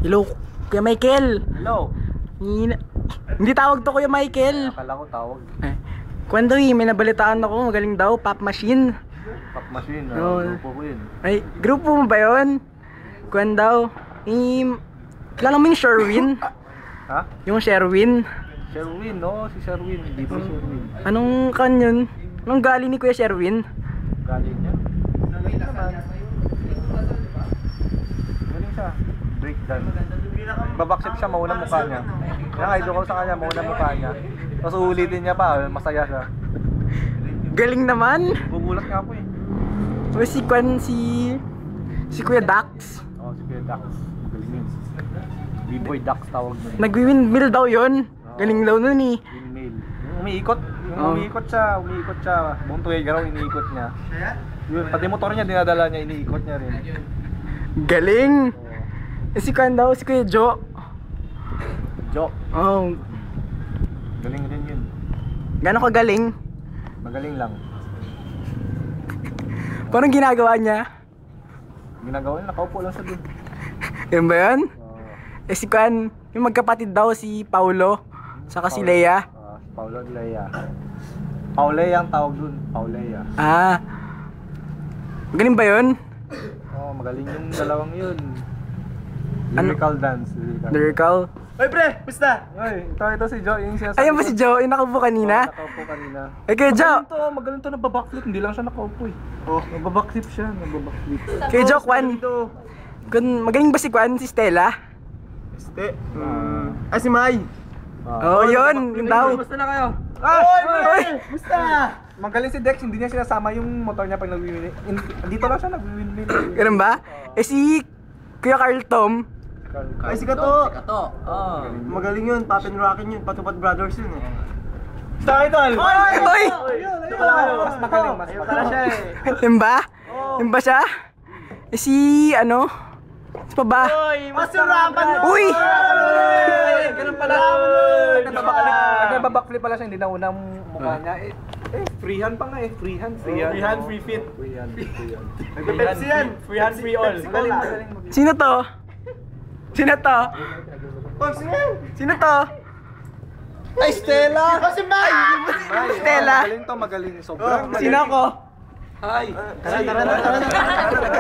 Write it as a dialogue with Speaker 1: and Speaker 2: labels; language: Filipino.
Speaker 1: Hello, Kuya Michael.
Speaker 2: Hello.
Speaker 1: Hindi tawag to Kuya Michael.
Speaker 2: Akala ko tawag.
Speaker 1: Kwento may nabalitaan ako, magaling daw, Pop Machine.
Speaker 2: Pop Machine, grupo ko yun.
Speaker 1: Ay, grupo mo ba yun? Kwan daw. Kilala mo yung Sherwin?
Speaker 2: Ha?
Speaker 1: Yung Sherwin?
Speaker 2: Sherwin, no? Si Sherwin, hindi po Sherwin.
Speaker 1: Anong kan yun? Anong galing ni Kuya Sherwin?
Speaker 2: Galing niya? Galing naman. Galing siya. Breakdance. Babaksip siya, mauna mukha niya. Kaya idol ko sa kanya, mauna mukha niya. Tapos uulitin niya pa, masaya siya.
Speaker 1: Galing naman.
Speaker 2: Gugulat nga ako eh.
Speaker 1: O si Kwan, si Kuya Dax.
Speaker 2: Oo, si Kuya Dax. Galing yun. B-boy Dax tawag niya.
Speaker 1: Nag-windmill daw yun. Galing daw nun eh.
Speaker 2: Windmill. Umiikot siya. Buong Tuwega raw, iniikot niya. Yun, pati motor niya, dinadala niya, iniikot niya rin.
Speaker 1: Galing. Si Kwan daw, si Kuya Jo.
Speaker 2: Jo.
Speaker 1: Oh.
Speaker 2: Galing rin yun.
Speaker 1: Gano'n kagaling?
Speaker 2: Magaling lang.
Speaker 1: Parang ginagawa niya.
Speaker 2: Ginagawa niya, nakaupo lang sa dun.
Speaker 1: Yun ba yun? Si Kwan, yung magkapatid daw si Paulo, saka si Lea.
Speaker 2: Paulo at Lea. Paulea ang tawag dun, Paulea.
Speaker 1: Magaling ba yun?
Speaker 2: Magaling yung dalawang yun. Lyrical dance.
Speaker 1: Lyrical?
Speaker 2: Oy pre, basta! Oy, ito si Jo, yung sinasabi.
Speaker 1: Ayan ba si Jo? Yung nakaupo kanina?
Speaker 2: Nakaupo kanina.
Speaker 1: Eh kaya Jo!
Speaker 2: Magaling to nagbabackflip, hindi lang siya nakaupo eh. Nagbabackflip siya, nagbabackflip.
Speaker 1: Kaya Jo, Kwan. Magaling ba si Kwan, si Stella?
Speaker 2: Si Mai!
Speaker 1: Yun, yun daw.
Speaker 2: Basta na kayo. Oy! Basta! Magaling si Dex, hindi niya sinasama yung motor niya pag nag-win. Dito lang siya nag-win.
Speaker 1: Ganun ba? Si Kuya Carl Tom.
Speaker 2: Ay, si Kato! Magaling yun, Pop and Rockin' yun, Patupat Brothers yun eh. Basta idol!
Speaker 1: Oy!
Speaker 2: Mas magaling, mas magaling siya eh.
Speaker 1: Yun ba? Yun ba siya? Si ano? Si pa ba?
Speaker 2: Masurapan mo!
Speaker 1: Uy!
Speaker 2: Ganun pala. Nagbabackflip pala siya, hindi na unang mukha niya. Freehand pa nga eh. Freehand, free fit. Pepsi yan. Freehand, free all. Magaling.
Speaker 1: Sino to? Sino to? Sino to?
Speaker 2: Ay, Stella! Si Mai!
Speaker 1: Stella?
Speaker 2: Magaling to, magaling. Sobrang magaling.
Speaker 1: Sino ako?
Speaker 2: Hi! Tara.